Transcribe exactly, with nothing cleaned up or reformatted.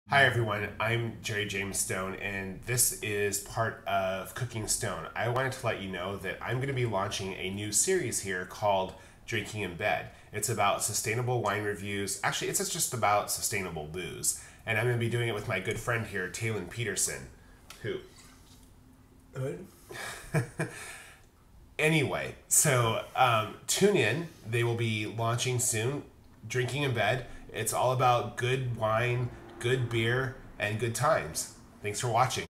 Hi everyone, I'm Jerry James Stone and this is part of Cooking Stone. I wanted to let you know that I'm going to be launching a new series here called Drinking in Bed. It's about sustainable wine reviews. Actually, it's just about sustainable booze. And I'm going to be doing it with my good friend here, Taylen Peterson. Who? Good. Anyway, so um, tune in. They will be launching soon. Drinking in Bed. It's all about good wine, good beer, and good times. Thanks for watching.